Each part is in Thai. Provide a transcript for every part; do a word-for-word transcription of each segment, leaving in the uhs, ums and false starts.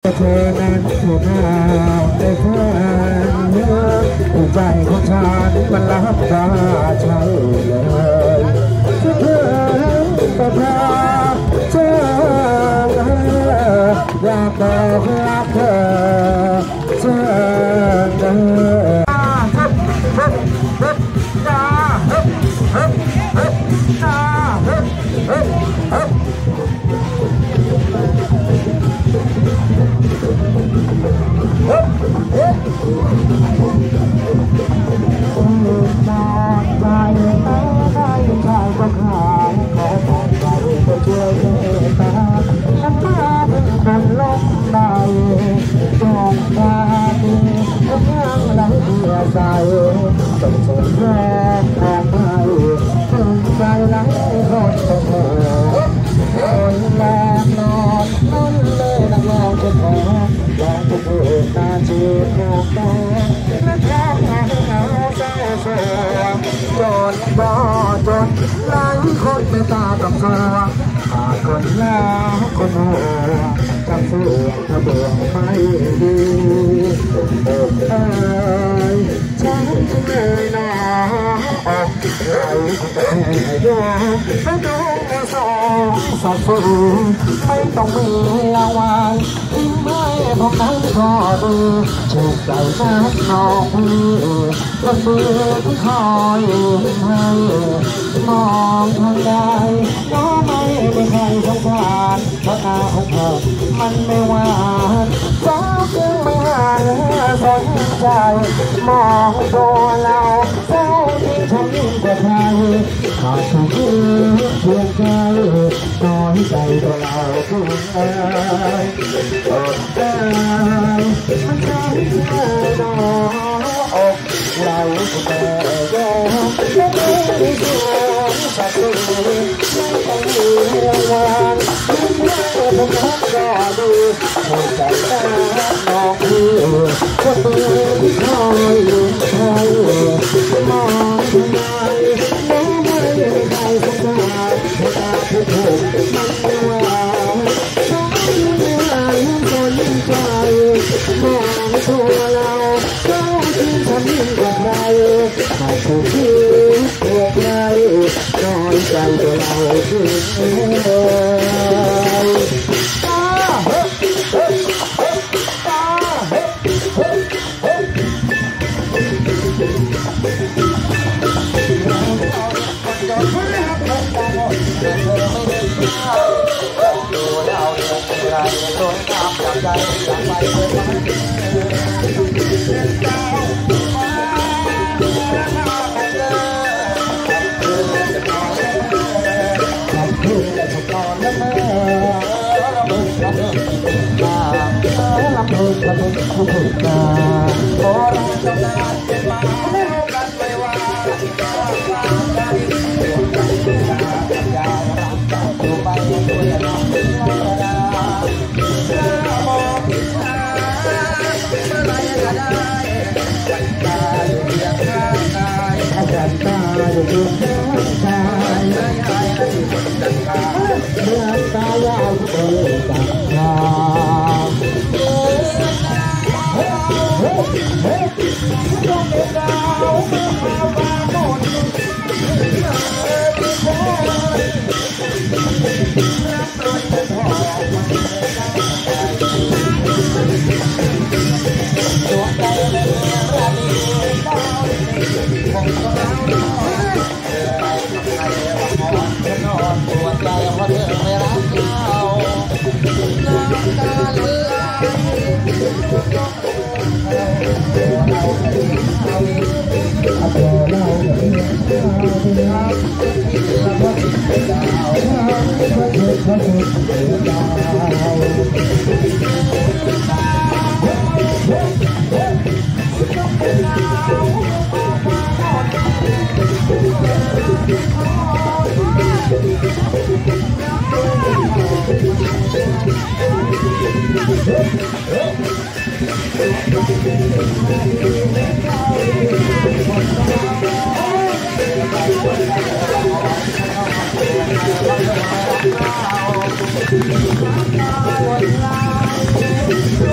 เธอนั้นถูกหาในฝันหัวใจของฉันมันรับตาใช่เลยถ้าเธอก็พาเธออยากบอกรักเธอเธอเธอใจต้องสนแรงทางไปถึงใจหลายคนต้องโหคนแรงนอนนั่นเลยนักร้องจะขอลองทุกเพลงตาจีบโลกโตและแค่เหงาเศร้าโศกจนบ่จนหลายคนไม่ตาต้องสวงขาดคนแล้วคนหัวจำเสื่อมถ้าเบื่อไม่ดีโอ้เอ้ยฉันเลยนะออกใจแต่ยอมไม่ต้องมาสองสับสนไม่ต้องมีรางวัลที่ไม่พบนั้นก็ดีถูกใจฉันนอกพี่ก็เสื่อที่คอยให้มองทางใดก็ไม่เป็นใครสงสารเพราะตาของเธอมันไม่หวานเจ้าจึงไม่หาสนใจมองตัวเราเจ้าที่ฉันยิ่งกว่าใครขาดทุกทีเพียงใจน้อยใจตัวเราผู้เอ๋ยโอ้เอ๋ยมันใจเอ๋ยน้องเราแต่ยอมไม่ได้ดีสักทีไม่ต้องมีรางวัลไม่ได้ผมรักก็ดีหัวใจแค่น้องพี่คนเดียวที่คอยคอยมองทำไมแม้ไม่มีใครสงสารเพราะตาผู้ถูกมันไม่ว่าฉันไม่หายก็ยิ่งใจมองตัวเราเจ้าที่ฉันยิ่งกว่าใครหากถูกที่ตัวใครน้อยใจตัวเราคือเอ๋ยใจอยากไปเลยเมื่อตายาวเดินจากทางเฮ้ยต้องเป็นดาวมาบ้านโน่นตัวใจเลยราดีดาวของเรานอนปวดใจเพราะเธอไม่รักเราน้ำตาไหลเอาตัวเราเป็นดาวแล้วก็เป็นดาวเขาเธอเขาเธอเป็นดาว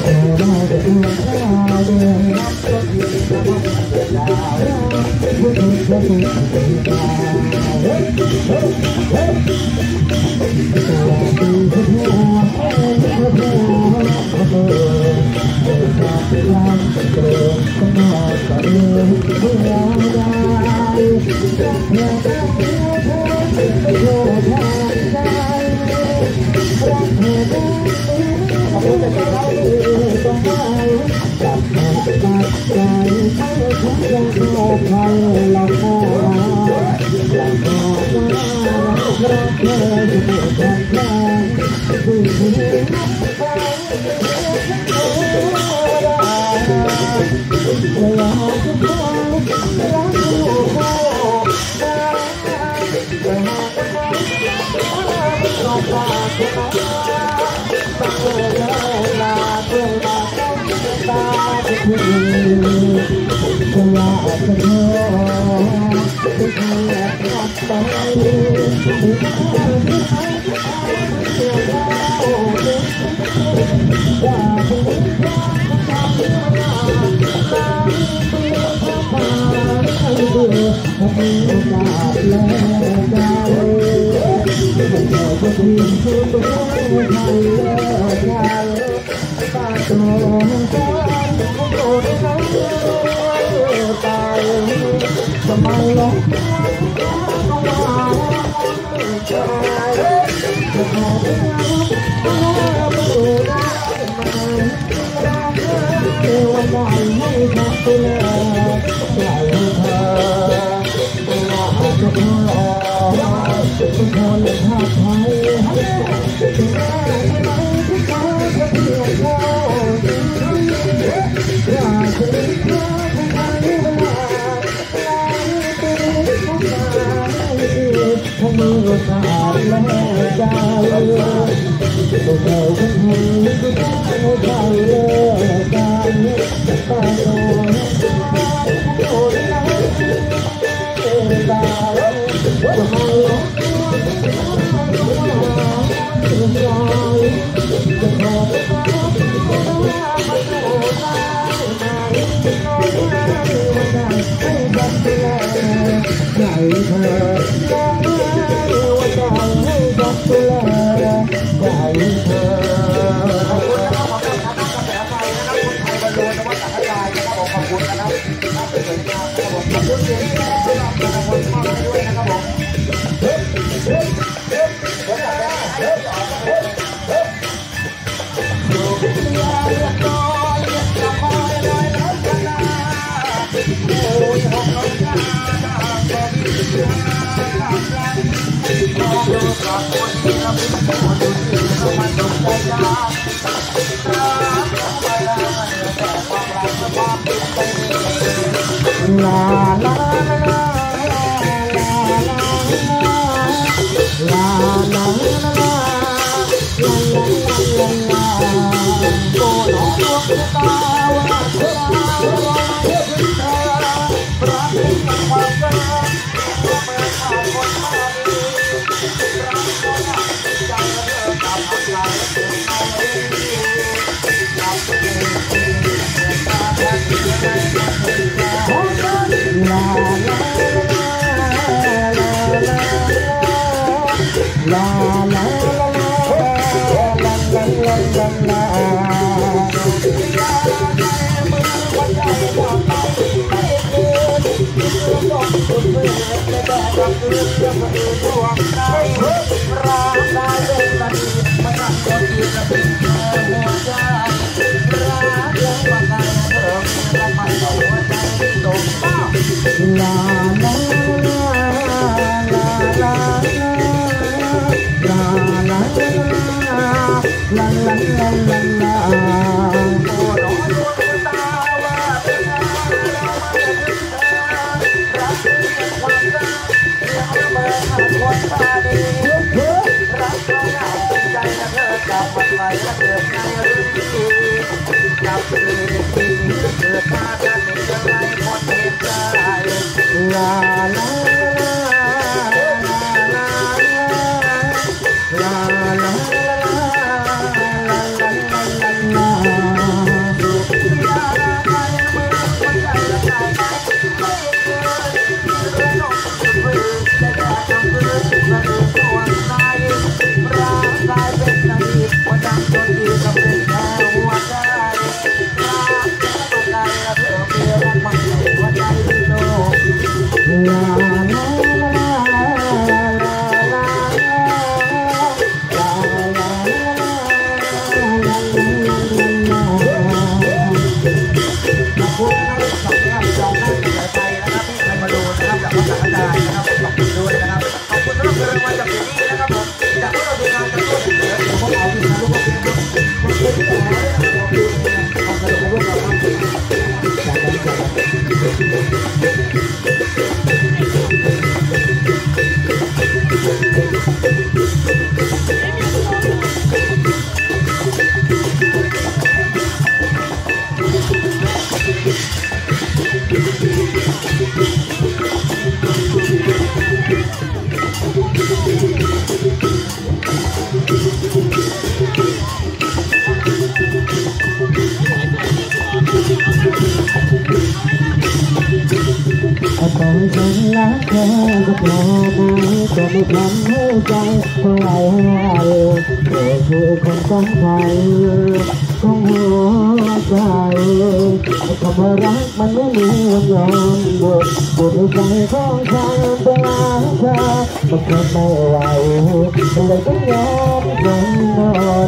la la ก็พอมือจะไม่ทำให้ใจเท่าไรเธอคือคนสำคัญของหัวใจคำว่ารักมันไม่มีวันยอมหยุดหยุดใจของฉันเป็นรักเธอมันทนไม่ไหวเลยต้องยอมจนนอน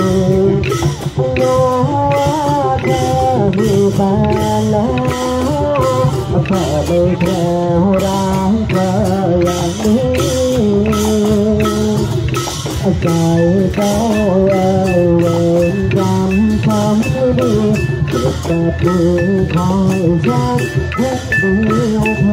รู้ว่าเธอมีแฟนแล้วแค่ไม่แค่รักเธออย่างนี้ใจก็เอ่ยเวรกรรมทำไม่ดีเก็บแต่มือคอยฉันแค่เดียวพ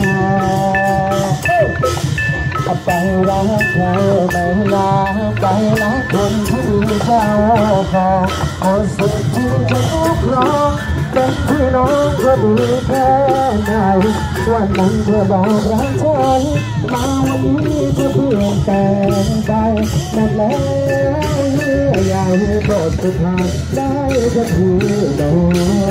อไปรักใครไม่รักไปรักคนที่เจ้าของคนสุดที่จะทุกข์ร้องเป็นพี่น้องก็ดีแค่ไหนวันนั้นเธอบอกรักฉันมาวันนี้เธอเปลี่ยนแปลงไปนั่นแหละอยากให้โปรดสุดท้ายได้สักทีเดี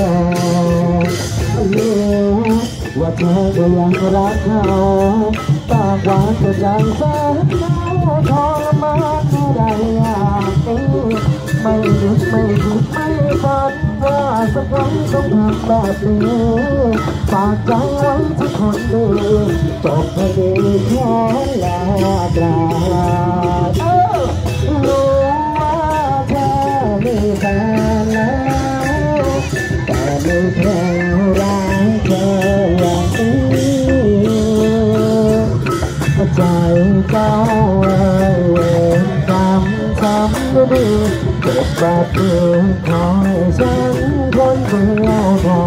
ยวรู้ว่าเธอก็ยังรักเขาปากหวานแต่ใจแสนเศร้าทรมานเท่าใดอย่างนี้ไม่นึกไม่คิดไม่ฝันว่าสักวันต้องทำแบบนี้ฝากใจไว้ที่คนดีจบให้ดีแค่ลากลารู้ว่าเธอมีแฟนแล้วแต่ไม่แค่รักเธออย่างนี้ใจเจ้าเอ่ยเวรกรรมทำไม่ดีเก็บแบบนี้คอยฉันคนเดียวพอ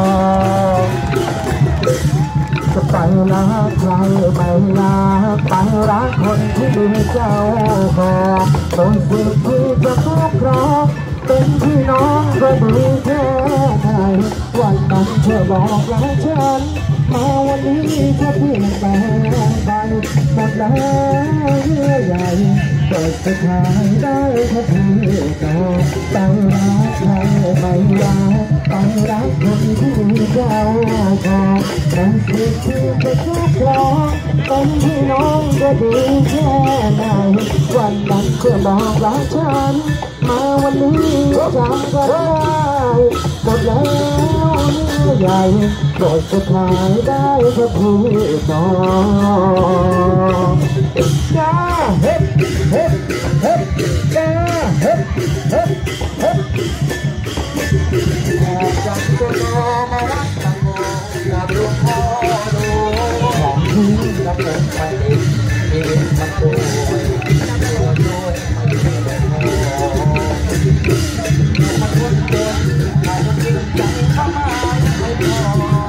จะไปรักใครไม่รักไปรักคนที่ดีเจ้าของคนสุดที่จะครอบครองเป็นพี่น้องก็ดีแค่ไหนวันนั้นเธอบอกรักฉันมาวันนี้เธอเปลี่ยนแปลงไปหมดแล้วเยื่อใหญ่เปิดสุดท้ายได้แค่ทีเดียวไปรักใครไม่รักไปรักคนที่เจ้าของเป็นสิ่งที่จะทุกข์ร้องเป็นพี่น้องก็ดีแค่ไหนวันนั้นเธอบอกรักฉันมาวันนี้จำก็ได้หมดแล้วเยื่อใหญ่โปรดสุดท้ายได้แค่พี่น้องจ้าเฮ็ดเฮ็ดเฮ็ดจ้าเฮ็ดเฮ็ดเฮ็ดจังก็รอมารักจังโง่กับหลวงพ่อดูของที่รับเงินไปมีเงินมาดูมาดูมาดูมาดูมาดูใจเข้ามาไม่พอ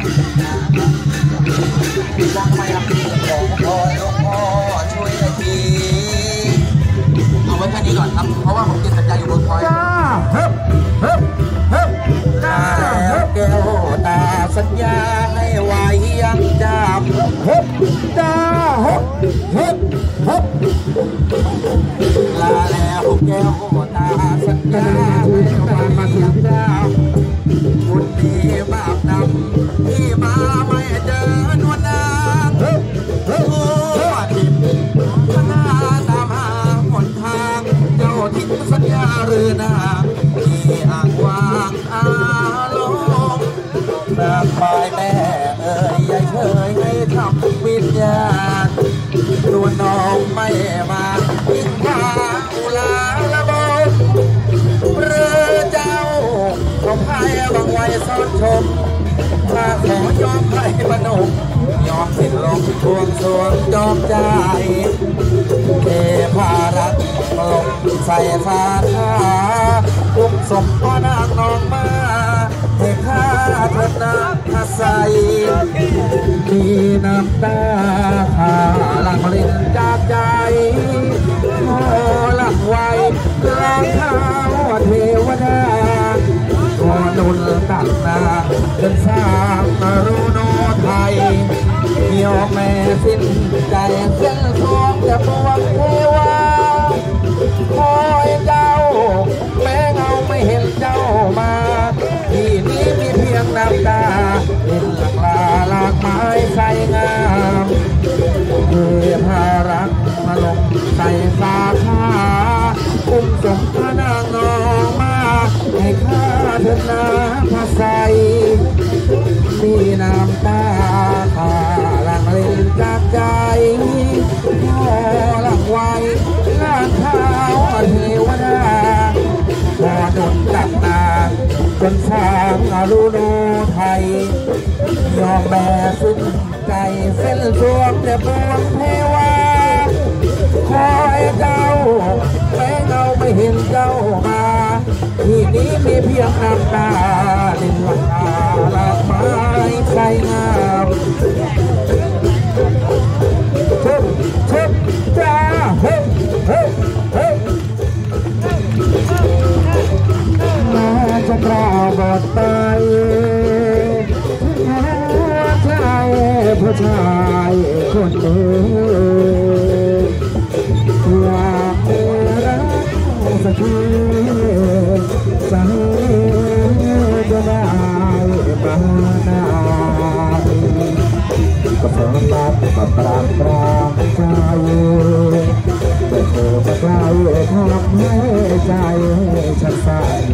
ยังไม่รับของพ่อหลวงพ่อช่วยหน่อยทีเอาไว้แค่นี้ก่อนครับเพราะว่าผมติดสัญญาอยู่บนคอยจ้าเฮ้ยเฮ้ยเฮ้ยจ้าแก้วตาสัญญาให้ไว้ยังจำเฮ้ยจ้าเฮ้ยเฮ้ยเฮ้ยลาแล้วแก้วตาสัญญาให้ไว้ยังจำบุญดีมากนำที่มาไม่เจอนวลนางโอ้ทิพย์พนาตามหาหนทางเจ้าทิ้งสัญญาหรือนางที่อ่างวางอาลงนางปลายแม่เอ่ยยายเคยให้ทำวิญญาณนวลน้องไม่มายิ่งพาอุลาละบงเรือเจ้าก็พายบังไว้ซ่อนชมถ้าขอยอมให้บนมยอมสิ้นลมทวงสวงจอมใจเทพารักลงใส่ฟาทาอุ้มศพพ่อนางนองมาให้ข้าเถิดน้ำใสมีน้ำตาข้าหลั่งลิ้นจากใจโอ้หลั่งไว้กลางเท้าเทวดาขอนุนตักนาจนสร้างรู้โนไทยยอมแม่สิ้นใจเส้นทองจะปวงเทวาคอยเจ้าแม้เงาไม่เห็นเจ้ามาที่นี้มีเพียงน้ำตาเห็นหลักลาหลากไม้ใสงามพระนางนองมาให้ข้าเถิดน้ำพระใสมีน้ำตาข้าหลั่งเล่นจากใจพ่อหลังไว้งานข้าวเทวดาพอดนตักนาจนสร้างอารุโนไทยยอมแบกสุดใจเส้นสวงแต่บนเทวาคอยเจ้าแม้เงาไม่เห็นเจ้ามาที่นี้มีเพียงน้ำตาดินวันตาลากไม้ใสงามเชิบเชิบจ้าเฮ้เฮ้เฮ้มาจะกล้าบอดตายหัวใจผู้ชายคนหนึ่งอยากรักสักทีใจจะได้มานาก็สำหรับกับปรางปรางใจแต่เธอมาใกล้ทำให้ใจฉันสั่น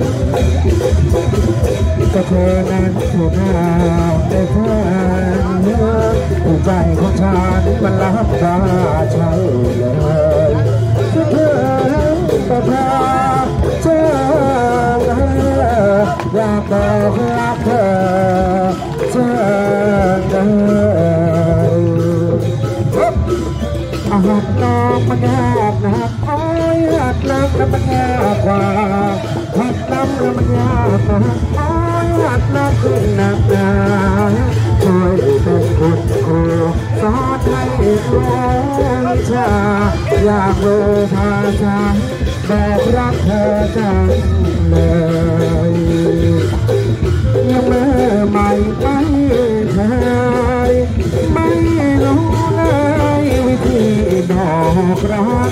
ก็เธอนั้นถูกหาได้แค่หัวใจของฉันมันรับตาใช่เลยที่เธอก็พาเธออยากบอกรักเธอเธอเลยอาหักน้องมันยากนะโอ้ยหักน้ำแล้วมันยากกว่าหักน้ำแล้วมันยากนะโอ้ยหักน้ำขึ้นหนักหนาช่วยเป็นคุณครูสอนให้รู้วิชาอยากรู้ภาษาบอกรักเธอจังเลยยังเมื่อไม่ไม่เคยไม่รู้เลยวิธีบอกรัก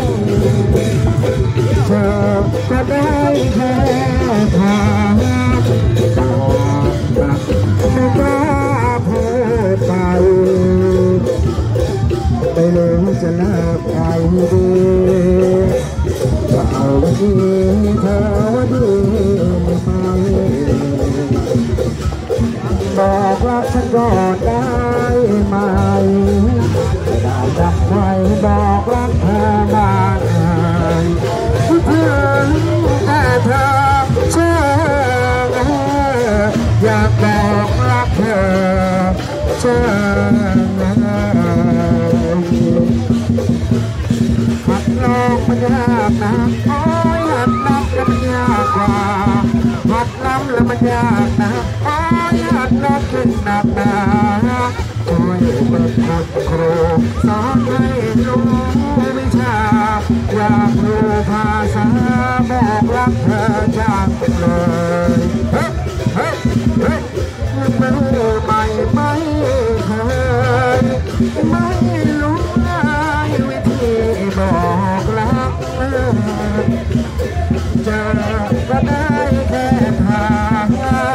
เธอก็ได้แค่ถามบอกรักไม่กล้าพูดไปไม่รู้จะเลิกใครดีจะเอาดีเธอดีไหมบอกรักฉันก่อนได้ไหมไม่ได้จับไว้บอกรักเธอบ้างเธอแต่เธอเชื่ออยากบอกรักเธอเชื่อหัดลองมันยากนะโอ้ยหัดน้ำแล้วมันยากกว่าหัดน้ำแล้วมันยากนะโอ้ยหัดน้ำขึ้นหนักหนาช่วยเป็นคุณครูสอนให้รู้วิชาอยากรู้ภาษาบอกรักเธอจังเลยเฮ้เฮ้เฮ้ไม่รู้ไม่ไม่เคยไม่รู้เลยวิธีบอกรักเจอก็ได้แค่ทาง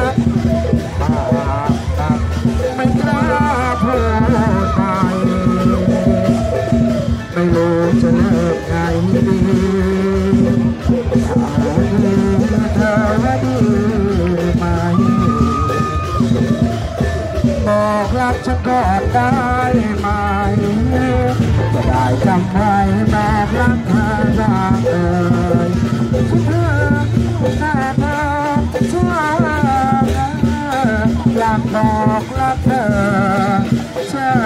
ไม่กล้าพูดไปไม่รู้จะเลิกไงดีเอาดีเธอดีไหมบอกรักฉันก็ได้ไหมจะได้จำไว้บอกรักเธอรักเอ่ยเธอแต่เธอช่วยอยากบอกรักเธอเชื่อ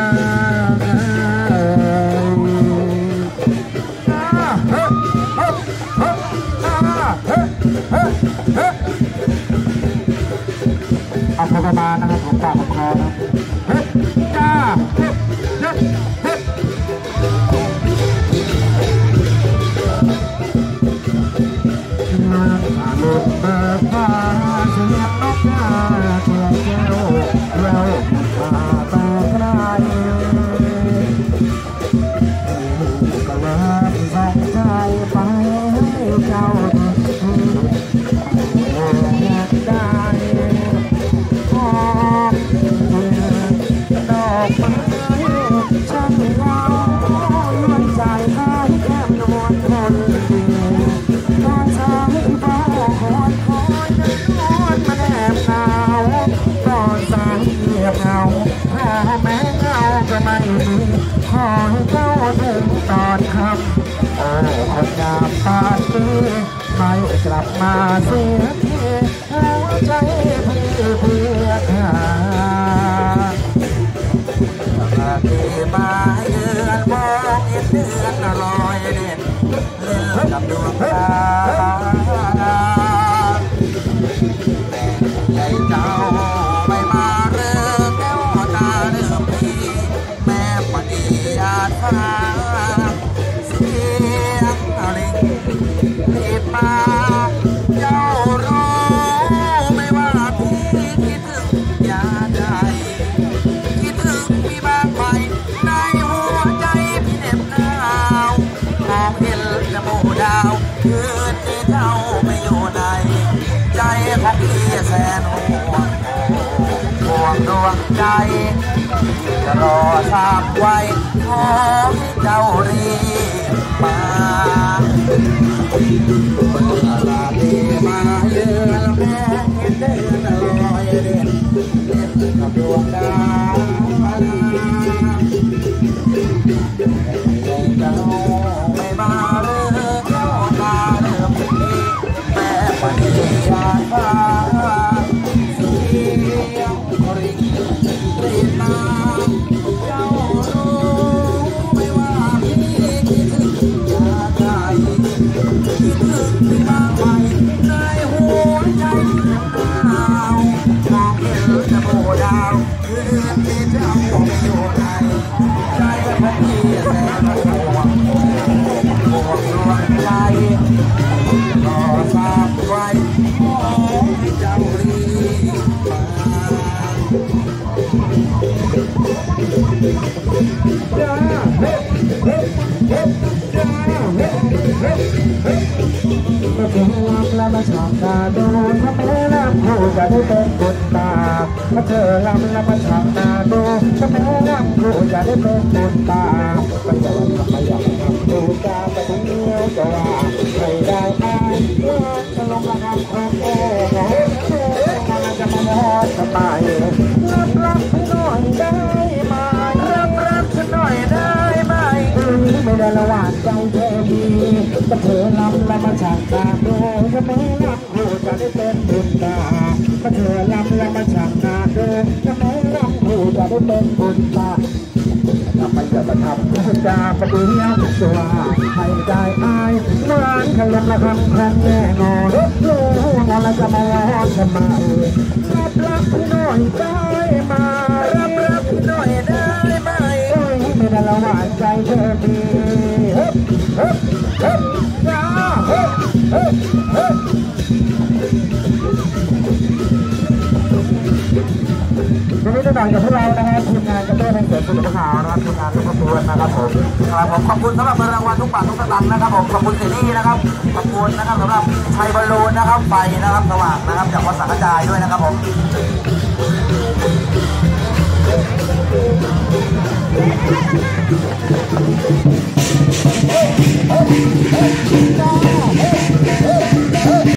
เอาพอประมาณนะครับผมปากผมคอนะเฮ้ยจ้าเฮ้ยเฮ้ยเฮ้ยนางอารมณ์เบิกบานเสียงนกกาเสียงแก้วเราพาตาไกลก็เลยส่งใจไปให้เจ้าอยากได้ดอกไม้ช่างเงาล้วนใจให้แก้มนวลคนดีตอนเช้าที่ฟ้าคอยคอยจะนอนมาแนบหนาวตอนสายเงียบเหงาพ่อแม่เงาก็ไม่มีขอให้เจ้าถึงตอนค่ำโอ้คนงามปานนี้ไม่กลับมาเสียทีแล้วใจพี่เพื่อหาที่มาเยือนมองเห็นเดือนลอยเด่นเล่นกับดวงตาใจเจ้าไม่มาเรื่องแก้วตาเดิมทีแม่ปฏิญาณฟ้าเสียงลิงรีบมาเจ้ารู้ไม่ว่าพี่คิดถึงยาใดคิดถึงพี่บ้างไหมในหัวใจพี่เหน็บหนาวมองเห็นจมูกดาวคืนที่เจ้าไม่อยู่ในใจของพี่แสนห่วงห่วงดวงใจจะรอทราบไว้ขอให้เจ้ารีบมาเมื่อลาดีมาเยือนแม่เห็นเดินลอยเด่นเล่นกับดวงดาวเจ้าไม่มาเรื่องเจ้าตาเดิมทีแม่ปฏิญาณฟ้าเสียงริงรีบมาเจ้ารู้ไม่ว่าพี่คิดถึงยาใดคิดถึงพี่บ้างไหมในหัวใจหนาวมองเห็นจมูกดาวคืนที่เจ้าไม่อยู่ในใจของพี่แสนห่วงห่วงดวงใจรอทราบไว้ขอให้เจ้ารีบมาจ้าเฮ้เฮ้เฮ้จ้าเฮ้เฮ้เฮ้มาเจอลำแล้วมาฉากตาดูถ้าแม่น้ำคู่จะได้เป็นคนตามาเจอลำแล้วมาฉากตาดูถ้าแม่น้ำคู่จะได้เป็นคนตาไม่อยากทำไม่อยากทำดูตาแต่ถึงเดียวจะว่าไม่ได้ไหมจะลงระดับความโอ้โหมันจะมาหอดทำไมรับรับฉันหน่อยได้ไหมรับรับฉันหน่อยได้ไหมไม่ได้ละหวานใจเธอดีแต่เธอลำแล้วมาฉากตาดูถ้าแม่น้ำคู่จะได้เป็นคนตาถ้าเธอลำแล้วมาฉากตาดูถ้าแม่น้ำคู่จะได้เป็นคนตาทำไมจะมาทำให้จาประเดี๋ยวตัวให้ได้อายเหมือนขลุ่มละคำคำแน่นอนรู้งอนแล้วจะมาล้อทำไมรับรับพี่หน่อยได้ไหมรับรับพี่หน่อยได้ไหมไม่ได้ละหวานใจเธอดีเฮ้เฮ้เฮ้จ้าเฮ้เฮ้เฮ้วันนี้จะต่างกับพวกเรานะครับทีมงานกระเต้นเสริมสุขภาพนะครับทีมงานทุกคนนะครับผมครับผมขอบคุณสำหรับรางวัลทุกบาททุกสตางค์นะครับผมขอบคุณเซนี่นะครับขอบคุณนะครับสำหรับชัยบอลลูนนะครับไฟนะครับสว่างนะครับจากวัดสังกระจายด้วยนะครับผม